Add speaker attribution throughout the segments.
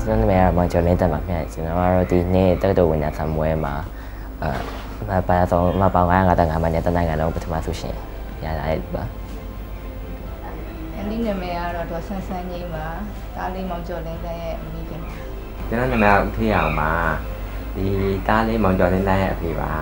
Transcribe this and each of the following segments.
Speaker 1: ကျွန်တော်နာမည်ကတော့မောင်ကျော်လင်းတက်ပါခင်ဗျကျွန်တော်ကတော့ဒီနေ့တက္ကသိုလ်ဝင်တဲ့ဆံမွဲမှာဘာသာဆောင်မပေါင်း955မှာနဲ့တနိုင်ငံလုံးပထမဆုံးရှင်ရတာလေပါ
Speaker 2: အနည်းနာမည်ကတော့ဒေါ်ဆန်းဆန်းကြီးမှာတားလေးမောင်ကျော်လင်းတက်ရဲ့အမိခင်
Speaker 3: ကျွန်တော်နာမည်ကဦးထေးအောင်ပါဒီတားလေးမောင်ကျော်လင်းတက်ရဲ့အဖေပါ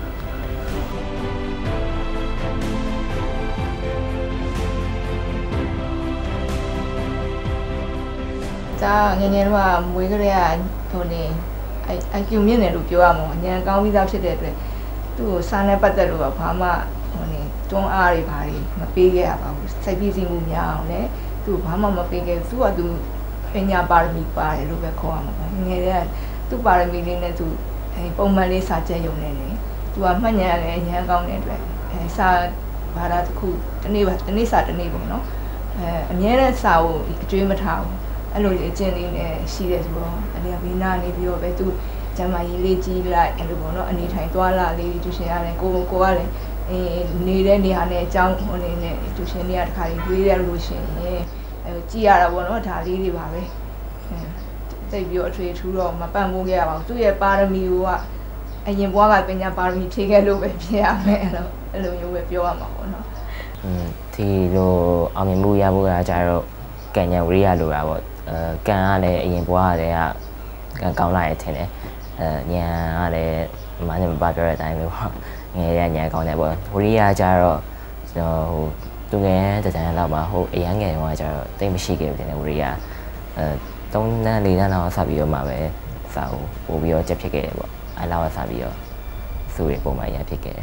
Speaker 2: ဒါငယ်ငယ်တော့မွေးကလေးကဟိုနေIQ မြင့်တယ်လို့ပြောရမှာညံကောင်းပြီးသားဖြစ်တဲ့အတွက်သူ့ကိုစားနဲ့ပတ်သက်လို့ဘာမှဟိုနေတွန်းအားတွေဘာတွေမပေးခဲ့ရပါဘူးစိတ်ပြည့်စုံမှုများအောင်လည်းသူ့ဘာမှမပေးခဲ့သူကသူပညာပါရမီပါတယ်လို့ပဲခေါ်ရမှာပေါ့ငယ်တဲ့သူ့ပါရမီလေးနဲ့သူပုံမှန်လေးစာချက်ရုံနဲ့နေသူကမှတ်ဉာဏ်လည်းညံကောင်းတဲ့အတွက်စာဘာသာတစ်ခုတနေ့စာတနေ့ပေါ့နော်အမြဲတမ်းစာကိုအကျွေးမထားဘူးအဲ့လိုအကျင့်လေးနဲ့ရှိတယ်ဆိုတော့အဲ့ဒီဘေးနာနေပြီးတော့ပဲသူကျမကြီးလေးကြီးလိုက်အဲ့လိုပေါ့နော်အနေထိုင်သွားလာလေးတူရှင်ရတယ်ကိုကလည်းနေတဲ့နေရာနဲ့အကြောင်းဟိုနေနဲ့တူရှင်တွေကတခါကြီးတွေးရလို့ရှင်ရင်ကြည့်ရတာပေါ့နော်ဒါလေးတွေပါပဲတိတ်ပြီးတော့အထွေထူးတော့မပန့်မိုးခဲ့ရပါဘူးသူ့ရဲ့ပါရမီကအရင်ဘွားကပညာပါရမီဖြည့်ခဲ့လို့ပဲဖြစ်ရမယ်အဲ့လိုမျိုးပဲပြောရမှာပေါ့နော်
Speaker 1: ဒီလိုအောင်မြင်မှုရဖို့ကကြတော့ကံဉာဏ်ဝိရိယလိုတာပေါ့ကံကလည်းအရင်ဘွားကလည်းကံကောင်းလာရထင်တယ်ဉာဏ်ကလည်းမနမပါပြောတဲ့အတိုင်းပဲပေါ့ငယ်ရဉာဏ်ကောင်းတယ်ပေါ့ဝိရိယကြတော့ကျွန်တော်ဟိုသူငယ်တန်းလောက်မှာဟိုအရန်ငယ်ရောကြတော့တိတ်မရှိခဲ့ဘူးတင်ဝိရိယ3 တန်း4 တန်းလောက်ဆက်ပြီးတော့မှပဲစာကိုပို့ပြီးတော့ချက်ဖြစ်ခဲ့တယ်ပေါ့အဲ့လောက်ဆက်ပြီးတော့သူ့ရဲ့ပုံမှန်ရဖြစ်ခဲ့တယ်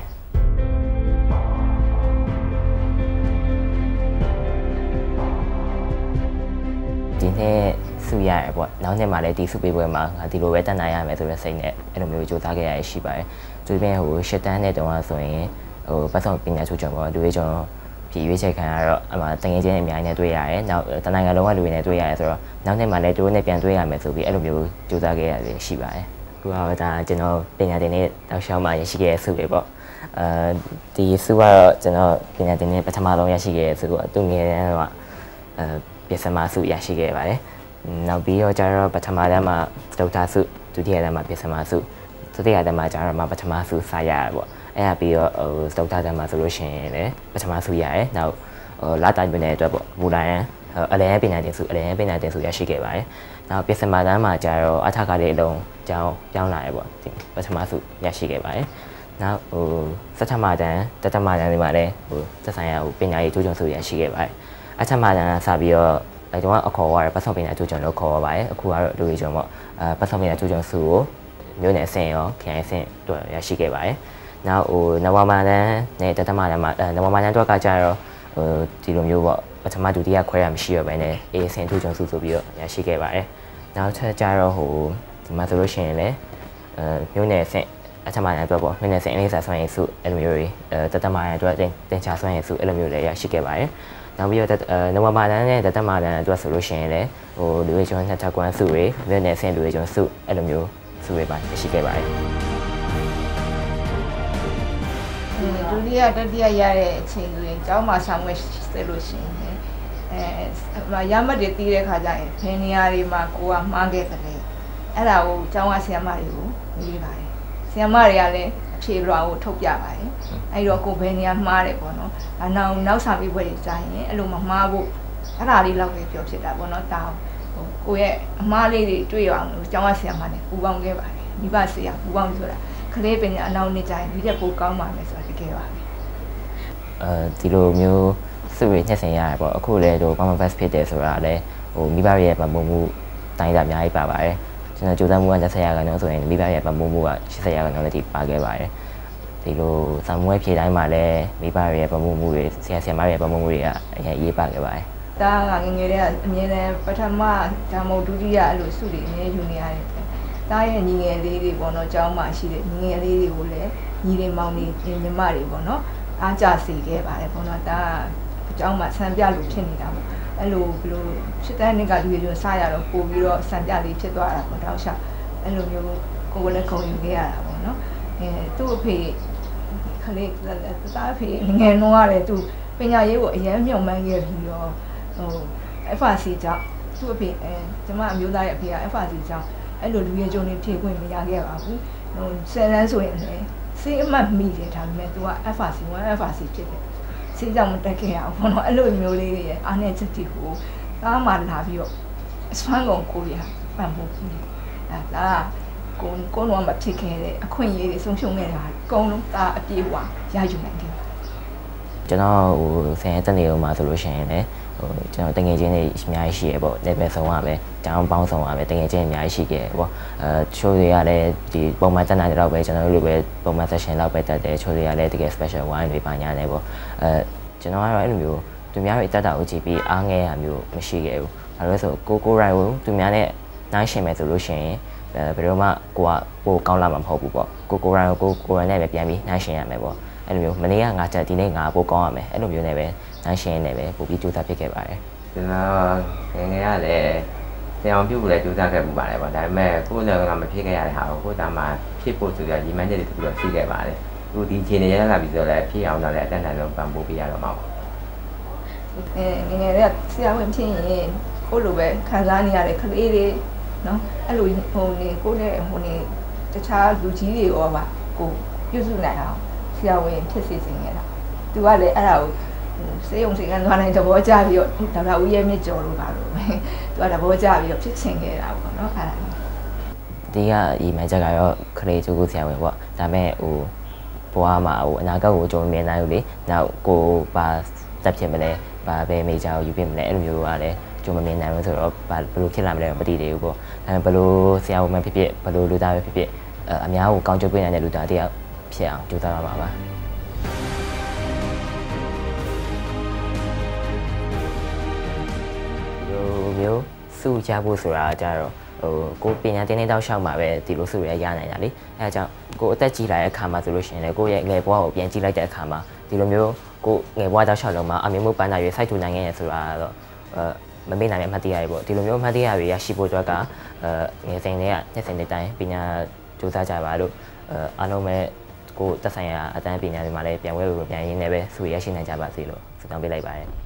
Speaker 1: ဒီနေ့စုရရပေါ့နောက်နေ့မှလည်းဒီစုပေးပွဲမှာငါဒီလိုပဲတက်နိုင်ရမယ်ဆိုတဲ့စိတ်နဲ့အဲ့လိုမျိုးကြိုးစားခဲ့ရရှိပါတယ်သူပြင်ဟိုရှစ်တန်းနဲ့တုန်းကဆိုရင်ဟိုပတ်ဆောင်ပညာချိုးချုံပေါ့လူတွေကျွန်တော်ဖြည့်ရွေးချက်ခံရတော့အမှတငယ်ချင်းအများကြီးနဲ့တွေ့ရတယ်နောက်တနိုင်ငံလုံးကလူတွေနဲ့တွေ့ရတယ်ဆိုတော့နောက်နေ့မှလည်းသူတို့နဲ့ပြန်တွေ့ရမယ်ဆိုပြီးအဲ့လိုမျိုးကြိုးစားခဲ့ရတယ်ရှိပါတယ်ခုကဒါကျွန်တော်ပညာသင်တဲ့တောက်လျှောက်မှရရှိခဲ့တဲ့စုပဲပေါ့ဒီစုကတော့ကျွန်တော်ပညာသင်တဲ့ပထမဆုံးရရှိခဲ့တဲ့စုကသူငယ်တန်းတော့ပစ္စမစုရရှိခဲ့ပါတယ်နောက်ပြီးတော့ကျတော့ပထမတန်းမှာစတုတ္ထစုဒုတိယတန်းမှာပစ္စမစုတတိယတန်းမှာကျတော့ပထမစုစရရပေါ့အဲ့ဒါပြီးတော့စတုတ္ထတန်းမှာဆိုလို့ရှိရင်လည်းပထမစုရတယ်နောက်လာတိုင်းပြည်နယ်အတွက်ပေါ့ဘူလိုင်းအလဲပညာသင်စုရရှိခဲ့ပါတယ်နောက်ပစ္စမတန်းမှာကျတော့အထက်ကလေးအလုံးကျောင်းပြောင်းလာရပေါ့ဒီပထမစုရရှိခဲ့ပါတယ်နောက်စထမတန်းတတမတန်းဒီမှာလည်းသက်ဆိုင်ရာပညာရေးကျိုးချုံစုရရှိခဲ့ပါတယ်အထက်မှာစပြီးတော့အဲတော့အခေါ်ရပတ်ဆောင်ပညာကျိုးချုံလို့ခေါ်ရပါတယ်အခုကတော့လူကြီးချုံပေါ့ပတ်ဆောင်ပညာကျိုးချုံစုကိုမျိုးနယ်အဆင့်ရောခရိုင်အဆင့်တို့ရရှိခဲ့ပါတယ်နောက်နဝမာတန်းနဲ့တတမတန်းမှာနဝမာတန်းတော့ကကြတော့ဒီလိုမျိုးပေါ့ပထမဒုတိယခွဲရမရှိရဘဲနဲ့အေးအဆင့်ကျိုးချုံစုဆိုပြီးတော့ရရှိခဲ့ပါတယ်နောက်ထပ်ကြတော့ဒီမှာဆိုလို့ရှိရင်လည်းမျိုးနယ်အဆင့်အထက်မှာလည်းတော့ပေါ့မျိုးနယ်အဆင့်အလေးစားဆွမ်းရည်စုအဲ့လိုမျိုးတွေတတမတန်းအတွက်တင်ချဆွမ်းရည်စုအဲ့လိုမျိုးတွေရရှိခဲ့ပါတယ်နောက်ပြီးတော့နဝမာတန်းနဲ့တတမတန်းအတွက်ဆိုလို့ရှိရင်လည်းလူတွေကျွန်းနှစ်ထပ်ကွမ်းစုတွေမြို့နယ်အဆင့်လူတွေကျွန်းစုအဲ့လိုမျိုးစုတွေပါရှိခဲ့ပါတယ်
Speaker 2: ဒုတိယတတိယရတဲ့အချိန်ဆိုရင်ကျောင်းမှာဆောင်ဝဲဆက်လို့ရှိရင်ရမတ်တွေတီးတဲ့ခါကျရင်ဘယ်နေရာတွေမှာကိုကမှားခဲ့တယ်အဲ့ဒါကိုကျောင်းကဆရာမတွေကိုမေးပါတယ်ဆရာမတွေကလည်းအဖြေလွှာကိုထုတ်ပြပါတယ်အဲ့တော့ကိုဘယ်နေရာမှားတယ်ပေါ့နော်နောက်စာပေးပွဲတွေကြာရင်အဲ့လိုမမှားဖို့အဲ့ဒါလေးတော့ပဲပြောဖြစ်တာပေါ့နော်တောင်းကိုရဲ့အမှားလေးတွေတွေ့အောင်လို့ကျောင်းကဆရာမနဲ့ပူပေါင်းခဲ့ပါတယ်မိဘဆရာပူပေါင်းဆိုတာကလေးပညာအနောက်နေကြရင်ဒီတက်ပိုကောင်းပါမယ်ဆိုတာတကယ်ပါပဲ
Speaker 1: ဒီလိုမျိုးစုရညှက်ဆင်ရတယ်ပေါ့အခုလည်းCommon Fest ဖြစ်တယ်ဆိုတာလည်းမိဘရဲ့ပတ်မှုတိုင်းတာအများကြီးပါပါတယ်ကျွန်တော်ကြိုးစားမှုက10ရာခိုင်နှုန်းဆိုရင်မိဘရဲ့ပတ်မှုက80ရာခိုင်နှုန်းလည်းပါခဲ့ပါတယ်ဒီလိုစာမွေးဖြေတိုင်းမှာလည်းမိဘရဲ့ပတ်မှုတွေဆရာမရဲ့ပတ်မှုတွေကအရင်ရေးပါခဲ့ပါတယ်
Speaker 2: ဒါကငငယ်တဲ့အမြဲတမ်းပထမဒါမှမဟုတ်ဒုတိယအဲ့လိုစုတွေအမြဲယူနေရတယ်ဒါရဲ့ညီငယ်လေးတွေပေါ့နော်ကျောင်းမှာရှိတဲ့ညီငယ်လေးတွေကိုလည်းညီတွေမောင်တွေညီမတွေပေါ့နော်အားကြစေခဲ့ပါတယ်ပေါ့နော်ဒါကကျောင်းမှာဆံပြလို့ဖြစ်နေတာပေါ့အဲ့လိုဘလို့ဖြစ်တဲ့နေ့ကလူတွေကျွန်စရတော့ပို့ပြီးတော့ဆံပြလေးဖြစ်သွားတာပေါ့တောက်လျှောက်အဲ့လိုမျိုးကိုယ်လည်းခုံယူခဲ့ရတာပေါ့နော်သူ့အဖေခလေးသားအဖေငယ်နှောရတယ်သူပညာရေးကိုအရင်မြုံမှန်းခဲ့ပြီးတော့FRC ကြောင့်သူ့အဖေကျမအမျိုးသားရဲ့အဖေက FRC ကြောင့်အဲ့လိုလူရဲ့ကြုံနေဖြည့်ခွင့်မရခဲ့ပါဘူးဟို10 လမ်းဆိုရင်လည်းစေးအမှတ်မိတယ်ဒါပေမဲ့ तू က FRC 1 FRC ဖြစ်တယ်စေးကြောင့်မတက်ခဲ့ရအောင်ဘောနော်အဲ့လိုမျိုးလေးတွေရဲ့အားနဲ့ချက်တီကိုကားမှလာပြီးတော့အစွမ်းကုန်ကိုရပံ့ပိုးပြီးအဲ့ဒါကိုတော့မဖြစ်ခဲ့တဲ့အခွင့်အရေးတွေဆုံးရှုံးခဲ့တာအကုန်လုံးဒါအပြေးဝရယူနိုင်တယ်
Speaker 1: ကျွန်တော်ဟိုဆင်ရတဲ့နေရာမှာဆိုလို့ရှိရင်လည်းဟိုကျွန်တော်တငယ်ချင်းတွေအများကြီးရှိရပေါ့ level ဆုံးရပဲတောင်းပေါင်းဆုံးရပဲတငယ်ချင်းအများကြီးရှိခဲ့ပေါ့ချိုးတွေကလည်းဒီပုံမှန်တက်နိုင်တဲ့တော့ပဲကျွန်တော်တို့လိုပဲပုံမှန် session လောက်ပဲတက်တယ်ချိုးတွေကလည်းတကယ် special wine တွေပါညာတယ်ပေါ့ကျွန်တော်ကတော့အဲ့လိုမျိုးသူများတွေတက်တာကိုကြည့်ပြီးအားငယ်ရမျိုးမရှိခဲ့ဘူးဘာလို့လဲဆိုကိုရိုင်းကိုသူများနဲ့နိုင်ရှင်မယ်ဆိုလို့ရှိရင်ဘယ်တော့မှကိုကပိုကောင်းလာမှာမဟုတ်ဘူးပေါ့ကိုရိုင်းကိုကိုရိုင်းနဲ့ပဲပြန်ပြီးနိုင်ရှင်ရမယ်ပေါ့အဲ့လိုမျိုးမနေ့ကငါချက်ဒီနေ့ငါပိုကောင်းရမယ်အဲ့လိုမျိုးနဲ့ပဲနိုင်ရှင်နဲ့ပဲပိုပြီးကြိုးစားဖြစ်ခဲ့ပါတယ်
Speaker 3: ကျွန်တော်ငယ်ငယ်ကလည်းဆင်အောင်ပြုတ်လည်းကြိုးစားခဲ့ပူပါတယ်ပေါ့ဒါပေမဲ့ကိုယ်လည်းကမဖြစ်ခဲ့ရတဲ့ဟာကိုကိုယ်တာမှဖြစ်ဖို့ဆိုရညီမချက်တွေတူတော့ရှိခဲ့ပါတယ်သူဒီခြေနေရလာပြီဆိုတော့လည်းဖြစ်အောင်တော့လည်းအတန်းတန်ဆုံးပံ့ပိုးပေးရတော့မှာပေါ့
Speaker 2: ငယ်ငယ်လေးကဆရာဝန်ဖြစ်ရင်ကိုလိုပဲခံစားနေရတဲ့ကလေးတွေနော်အဲ့လိုဟိုနေကိုနဲ့ဟိုနေတခြားလူကြီးတွေရောပါကိုပြုစုနိုင်အောင်ဆရာဝန်ဖြစ်စေချင်ခဲ့တာသူကလည်းအဲ့ဒါကိုစေယုံစေကန်သွားနိုင်သဘောကျပြီးတော့ဒေါက်တာဦးရဲမြင့်ကျော်လို့ပါလို့ပဲသူကသဘောကျပြီးတော့ဖြစ်ချင်ခဲ့တာပေါ့နော်အဲ့ဒါ
Speaker 1: ဒီကဒီမန်ချက်ကတော့ခလေးကျိုးကိုဆရာဝန်ပေါ့ဒါပေမဲ့ဟိုဘွားမှာဟိုအနာဂတ်ကိုကြုံမြင်နိုင်လို့လေနောက်ကိုပါတက်ဖြစ်မလဲဘာပဲမေဂျာကိုယူပြမလဲအဲ့လိုမျိုးကလည်းကြုံမမြင်နိုင်ဘူးဆိုတော့ဘယ်လိုဖြစ်လာမလဲမသိသေးဘူးပေါ့ဒါပေမဲ့ဘယ်လိုဆရာဝန်မှဖြစ်ဖြစ်ဘယ်လိုလူသားပဲဖြစ်ဖြစ်အများကိုကောင်းကျိုးပေးနိုင်တဲ့လူသားတယောက်ဖြစ်အောင်ကြိုးစားရမှာပါမျိုးစုရဖို့ဆိုတာကြတော့ဟိုကိုပညာသင်တဲ့တောက်လျှောက်မှာပဲဒီလိုစုရရနိုင်တာလေအဲဒါကြောင့်ကိုအသက်ကြီးလာတဲ့အခါမှာဆိုလို့ရှိရင်လေကိုရဲ့ငယ်ဘဝကိုပြန်ကြည့်လိုက်တဲ့အခါမှာဒီလိုမျိုးကိုငယ်ဘဝတောက်လျှောက်လုံးမှာအမြင်မှုပန်းတာရွေးစိုက်ထူနိုင်ခဲ့ရဆိုတာတော့မမေ့နိုင်တဲ့အမှတ်တရတွေပေါ့ဒီလိုမျိုးအမှတ်တရတွေရရှိဖို့အတွက်ကငယ်စဉ်တွေကနှစ်စဉ်တစ်တိုင်းပညာစူးစမ်းကြပါလို့အားလုံးပဲကိုသက်ဆိုင်ရာအတန်းပညာတွေမှာလည်းပြန်ဝဲလို့ပြန်ရင်းနေပဲစုရရှိနိုင်ကြပါစေလို့ဆုတောင်းပေးလိုက်ပါတယ်